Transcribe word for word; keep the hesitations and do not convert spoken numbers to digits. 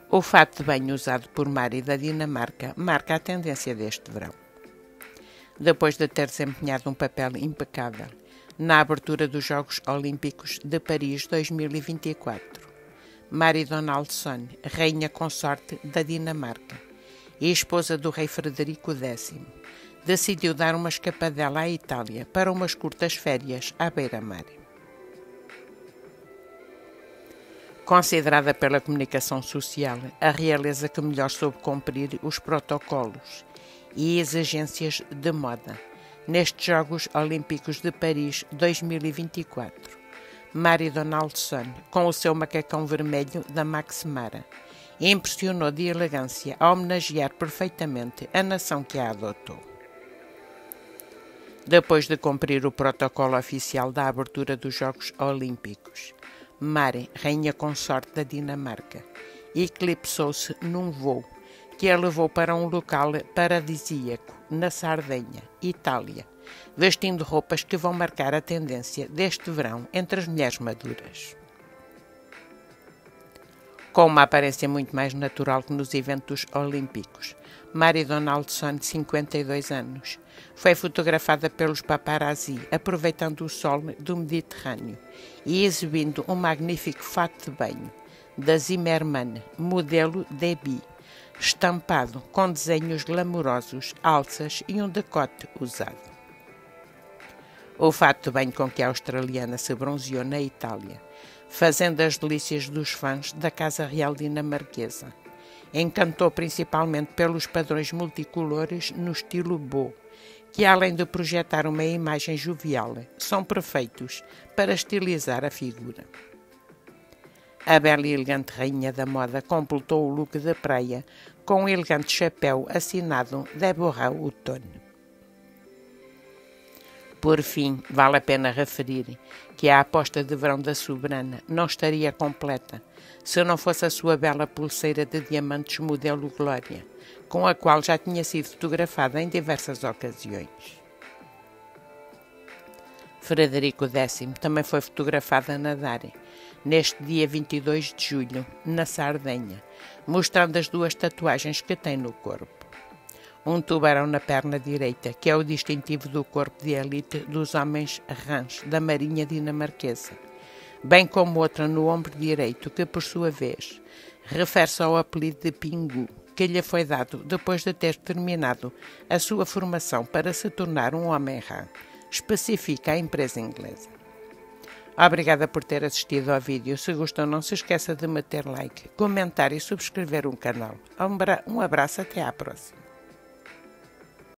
O fato de banho usado por Mari da Dinamarca marca a tendência deste verão. Depois de ter desempenhado um papel impecável na abertura dos Jogos Olímpicos de Paris dois mil e vinte e quatro, Mari Donaldson, rainha consorte da Dinamarca e esposa do rei Frederico décimo, decidiu dar uma escapadela à Itália para umas curtas férias à beira-mar. Considerada pela comunicação social a realeza que melhor soube cumprir os protocolos e exigências de moda nestes Jogos Olímpicos de Paris dois mil e vinte e quatro, Mari Donaldson, com o seu macacão vermelho da Max Mara, impressionou de elegância a homenagear perfeitamente a nação que a adotou. Depois de cumprir o protocolo oficial da abertura dos Jogos Olímpicos, Mari, rainha consorte da Dinamarca, eclipsou-se num voo que a levou para um local paradisíaco na Sardenha, Itália, vestindo roupas que vão marcar a tendência deste verão entre as mulheres maduras. Com uma aparência muito mais natural que nos eventos olímpicos, Mari Donaldson, de cinquenta e dois anos, foi fotografada pelos paparazzi aproveitando o sol do Mediterrâneo e exibindo um magnífico fato de banho da Zimmermann, modelo Debbie, estampado com desenhos glamourosos, alças e um decote usado. O fato de banho com que a australiana se bronzeou na Itália, fazendo as delícias dos fãs da Casa Real dinamarquesa, encantou principalmente pelos padrões multicolores no estilo Beau, que além de projetar uma imagem jovial, são perfeitos para estilizar a figura. A bela e elegante rainha da moda completou o look de praia com um elegante chapéu assinado Deborah Hutton. Por fim, vale a pena referir que a aposta de verão da soberana não estaria completa se não fosse a sua bela pulseira de diamantes modelo Glória, com a qual já tinha sido fotografada em diversas ocasiões. Frederico décimo também foi fotografado a nadar, neste dia vinte e dois de julho, na Sardenha, mostrando as duas tatuagens que tem no corpo. Um tubarão na perna direita, que é o distintivo do corpo de elite dos homens rãs da marinha dinamarquesa, bem como outra no ombro direito, que por sua vez refere-se ao apelido de Pingu, que lhe foi dado depois de ter terminado a sua formação para se tornar um homem rã, especifica a empresa inglesa. Obrigada por ter assistido ao vídeo. Se gostou, não se esqueça de meter like, comentar e subscrever o canal. Um abraço, até à próxima.